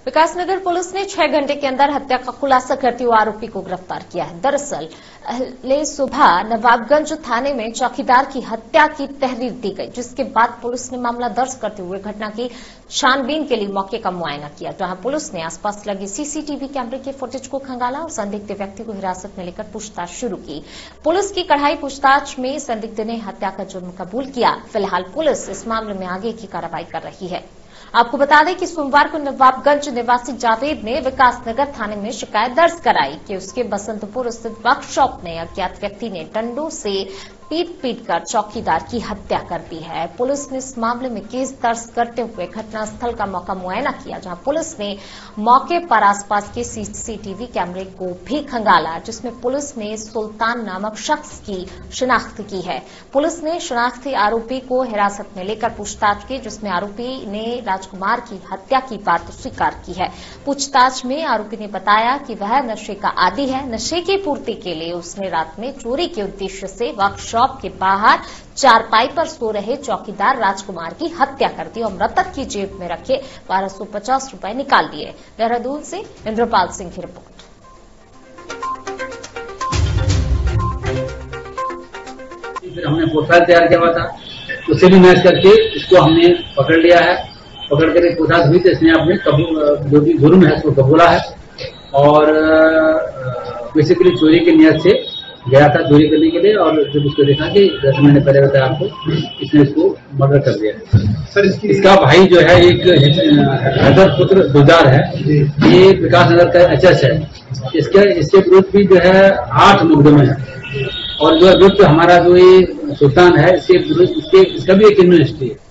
Vikasnagar police ने 6 घंटे के अंदर हत्या का खुलासा करते हुए आरोपी को गिरफ्तार किया है। दरअसल अहले सुबह नवाबगंज थाने में चौकीदार की हत्या की तहरीर दी गई, जिसके बाद पुलिस ने मामला दर्ज करते हुए घटना की छानबीन के लिए मौके का मुआयना किया, जहां पुलिस ने आसपास लगे सीसीटीवी कैमरे के फुटेज को खंगाला और संदिग्ध व्यक्ति को हिरासत में लेकर पूछताछ शुरू की। पुलिस की कड़ाई पूछताछ में संदिग्ध ने हत्या का जुर्म कबूल किया। फिलहाल पुलिस इस मामले में आगे की कार्रवाई कर रही है। आपको बता दें कि सोमवार को नवाबगंज निवासी जावेद ने विकासनगर थाने में शिकायत दर्ज कराई कि उसके बसंतपुर स्थित वर्कशॉप में अज्ञात व्यक्ति ने डंडों से पीट कर चौकीदार की हत्या कर दी है। पुलिस ने इस मामले में केस दर्ज करते हुए घटनास्थल का मौका मुआयना किया, जहां पुलिस ने मौके पर आसपास के सीसीटीवी कैमरे को भी खंगाला, जिसमें पुलिस ने सुल्तान नामक शख्स की शिनाख्त की है। पुलिस ने शनाख्ती आरोपी को हिरासत में लेकर पूछताछ की, जिसमें आरोपी ने राजकुमार की हत्या की बात स्वीकार की है। पूछताछ में आरोपी ने बताया कि वह नशे का आदी है। नशे की पूर्ति के लिए उसने रात में चोरी के उद्देश्य से वर्कशॉप के बाहर चारपाई पर सो रहे चौकीदार राजकुमार की हत्या कर दी और मृतक की जेब में रखे 1250 रुपए निकाल लिए। देहरादून से इंद्रपाल सिंह की रिपोर्ट। फिर हमने प्रोफाइल तैयार किया हुआ था, उसे भी मैच करके इसको हमने पकड़ लिया है। पकड़ कर पूछताछ हुई तो इसने अपने जो भी जुर्म है उसको कबूला है और बेसिकली चोरी की नियत से गया था चोरी करने के लिए, और जब उसको देखा कि जैसे मैंने पहले बताया आपको, इसने इसको मर्डर कर दिया। सर इसका भाई जो है एक हैदर पुत्र गुलजार है, ये विकासनगर का एचएस है। इसके विरुद्ध भी जो है 8 मुकदमे हैं और जो विरुद्ध हमारा जो ये सुल्तान है इसका भी एक क्रिमिनल हिस्ट्री है।